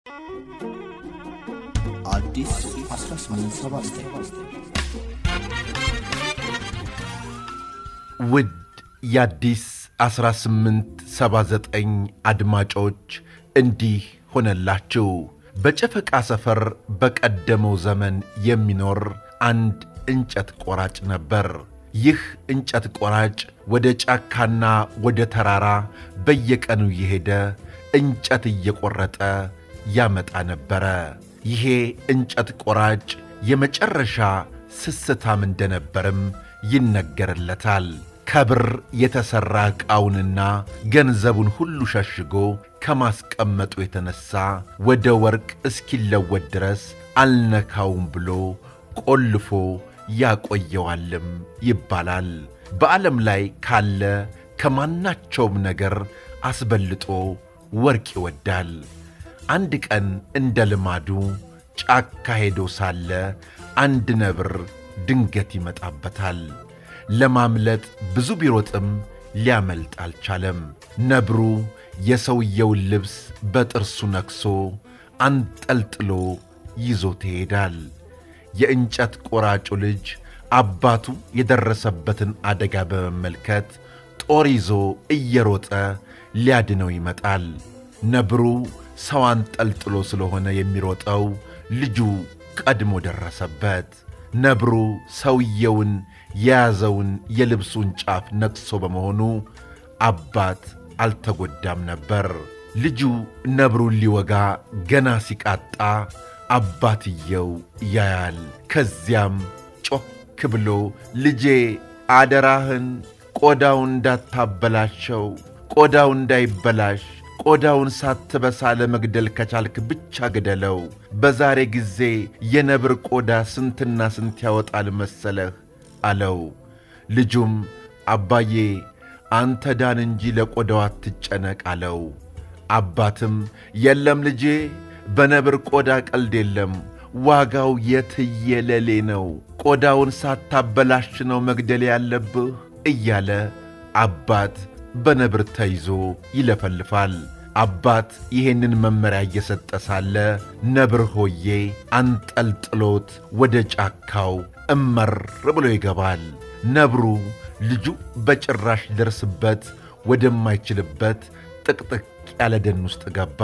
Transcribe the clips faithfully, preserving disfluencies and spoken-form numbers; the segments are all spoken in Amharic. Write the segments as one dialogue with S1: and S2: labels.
S1: አዲስ አስራ ስምንት ሰባ ዘጠኝ
S2: ውድ የአዲስ አስራ ስምንት ሰባ ዘጠኝ አድማጮች እንዲህ ሆነላችሁ። በጨፈቃ ሰፈር በቀደመው ዘመን የሚኖር አንድ እንጨት ቆራጭ ነበር። ይህ እንጨት ቆራጭ ወደ ጫካና ወደ ተራራ በየቀኑ እየሄደ እንጨት እየቆረጠ ያመጣ ነበር። ይሄ እንጨት ቆራጭ የመጨረሻ ስስታም እንደነበርም ይነገርለታል። ከብር የተሰራ ዕቃውንና ገንዘቡን ሁሉ ሸሽጎ ከማስቀመጡ የተነሳ ወደ ወርቅ እስኪለወጥ ድረስ አልነካውም ብሎ ቆልፎ ያቆየዋልም ይባላል። በዓለም ላይ ካለ ከማናቸውም ነገር አስበልጦ ወርቅ ይወዳል። አንድ ቀን እንደ ልማዱ ጫካ ሄዶ ሳለ አንድ ነብር ድንገት ይመጣበታል። ለማምለጥ ብዙ ቢሮጥም ሊያመልጥ አልቻለም። ነብሩ የሰውየውን ልብስ በጥርሱ ነክሶ አንጠልጥሎ ይዞት ይሄዳል። የእንጨት ቆራጩ ልጅ አባቱ የደረሰበትን አደጋ በመመልከት ጦር ይዞ እየሮጠ ሊያድነው ይመጣል። ነብሩ ሰው አንጠልጥሎ ስለሆነ የሚሮጠው ልጁ ቀድሞ ደረሰበት። ነብሩ ሰውየውን የያዘውን የልብሱን ጫፍ ነክሶ በመሆኑ አባት አልተጎዳም ነበር። ልጁ ነብሩን ሊወጋ ገና ሲቃጣ አባትየው ያያል። ከዚያም ጮክ ብሎ ልጄ አደራህን ቆዳውን እንዳታበላሸው፣ ቆዳው እንዳይበላሽ ቆዳውን ሳትበሳ ለመግደል ከቻልክ ብቻ ግደለው። በዛሬ ጊዜ የነብር ቆዳ ስንትና ስንት ያወጣል መሰለህ አለው። ልጁም አባዬ አንተ ዳን እንጂ ለቆዳው አትጨነቅ አለው። አባትም የለም ልጄ በነብር ቆዳ ቀልድ የለም፣ ዋጋው የትየለሌ ነው፣ ቆዳውን ሳታበላሽ ነው መግደል ያለብህ እያለ አባት በነብር ተይዞ ይለፈልፋል። አባት ይሄንን መመሪያ እየሰጠ ሳለ ነብር ሆዬ አንጠልጥሎት ወደ ጫካው እመር ብሎ ይገባል። ነብሩ ልጁ በጭራሽ ደርስበት ወደማይችልበት ጥቅጥቅ ያለ ደን ውስጥ ገባ።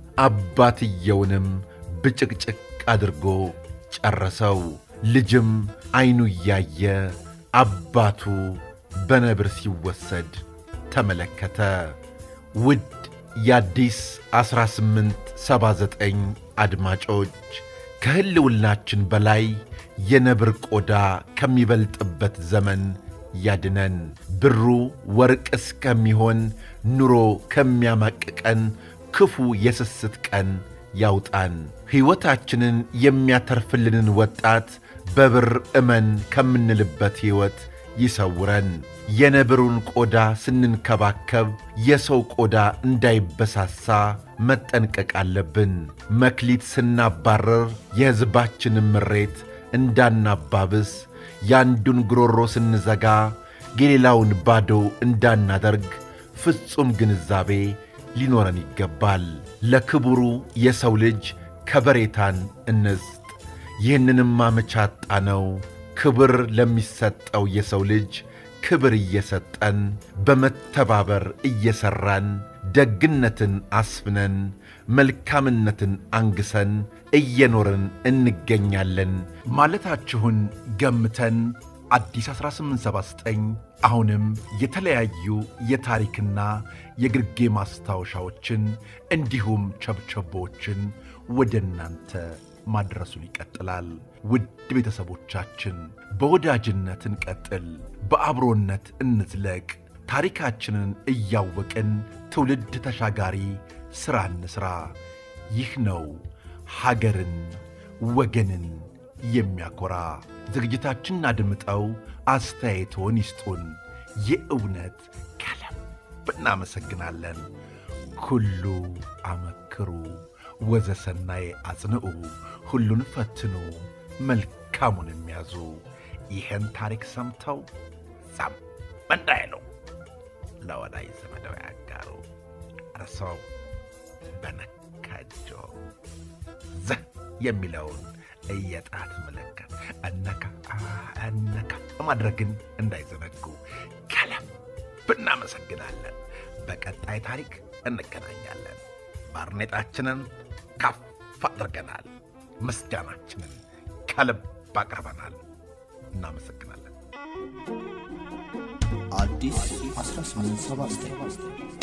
S2: አባትየውንም ብጭቅጭቅ አድርጎ ጨረሰው። ልጅም አይኑ እያየ አባቱ በነብር ሲወሰድ ተመለከተ። ውድ የአዲስ አስራ ስምንት ሰባ ዘጠኝ አድማጮች ከህልውናችን በላይ የነብር ቆዳ ከሚበልጥበት ዘመን ያድነን። ብሩ ወርቅ እስከሚሆን ኑሮ ከሚያማቅቀን ክፉ የስስት ቀን ያውጣን። ሕይወታችንን የሚያተርፍልንን ወጣት በብር እመን ከምንልበት ሕይወት ይሰውረን። የነብሩን ቆዳ ስንንከባከብ የሰው ቆዳ እንዳይበሳሳ መጠንቀቅ አለብን። መክሊት ስናባረር የሕዝባችንን ምሬት እንዳናባብስ፣ ያንዱን ግሮሮ ስንዘጋ የሌላውን ባዶ እንዳናደርግ ፍጹም ግንዛቤ ሊኖረን ይገባል። ለክቡሩ የሰው ልጅ ከበሬታን እንስጥ። ይህንንም አመቻጣ ነው ክብር ለሚሰጠው የሰው ልጅ ክብር እየሰጠን በመተባበር እየሰራን ደግነትን አስፍነን መልካምነትን አንግሰን እየኖርን እንገኛለን ማለታችሁን ገምተን አዲስ አስራ ስምንት ሰባ ዘጠኝ አሁንም የተለያዩ የታሪክና የግርጌ ማስታወሻዎችን እንዲሁም ቸብቸቦችን ወደ እናንተ ማድረሱን ይቀጥላል። ውድ ቤተሰቦቻችን በወዳጅነት እንቀጥል፣ በአብሮነት እንዝለቅ። ታሪካችንን እያወቅን ትውልድ ተሻጋሪ ሥራ እንሥራ። ይህ ነው ሀገርን ወገንን የሚያኮራ። ዝግጅታችንን አድምጠው አስተያየቶን ይስጡን። የእውነት ከልብ እናመሰግናለን። ኩሉ አመክሩ ወዘሰናይ አጽንዑ፣ ሁሉን ፈትኑ መልካሙን የሚያዙ። ይህን ታሪክ ሰምተው ዛም እንዳይሉ ለወዳጅ ዘመደው ያጋሩ። እርሶው በነካጆ የሚለውን የጣት ምልክት እነካ እነካ ማድረግን እንዳይዘነጉ ከልብ እናመሰግናለን። በቀጣይ ታሪክ እንገናኛለን። ባርኔጣችንን ከፍ አድርገናል። ምስጋናችንን ከልብ አቅርበናል። እናመሰግናለን።
S1: አዲስ አስራ ስምንት ሰባ ዘጠኝ